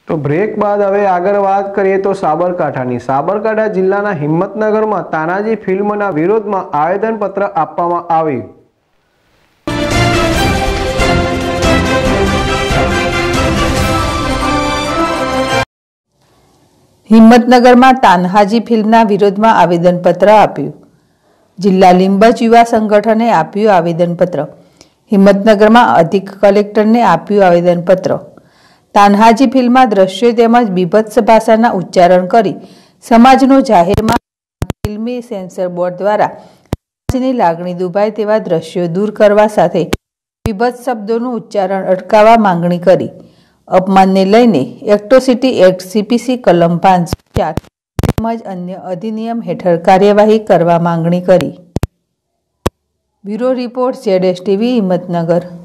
તો બ્રેક બાદ હવે આગળ વાત કરીએ તો સાબરકાંઠા જિલ્લાના હિંમતનગરમાં તાનાજી ફિલ્મના વિરોધમાં આવેદનપત્ર આપવામાં આવ્યું। હિંમતનગરમાં તાન્હાજી ફિલ્મના વિરોધમાં આવેદનપત્ર આપ્યું। જિલ્લા લીંબચ યુવા સંગઠને આપ્યું આવેદનપત્ર। હિંમતનગરમાં અધિક કલેક્ટરને આપ્યું આવેદનપત્ર। તાન્હાજી ફિલ્મમાં દ્રશ્યો તેમજ બીભત્સ ભાષાના ઉચ્ચારણ કરી સમાજનો જાહેરમાં ફિલ્મી સેન્સર બોર્ડ દ્વારા સમાજની લાગણી દુભાય તેવા દ્રશ્યો દૂર કરવા સાથે બીભત્સ શબ્દોનું ઉચ્ચારણ અટકાવવા માંગણી કરી। અપમાનને લઈને એટ્રોસિટી એક્ટ CPC કલમ 504 તેમજ અન્ય અધિનિયમ હેઠળ કાર્યવાહી કરવા માંગણી કરી। Bureau report ZSTV Himmatnagar.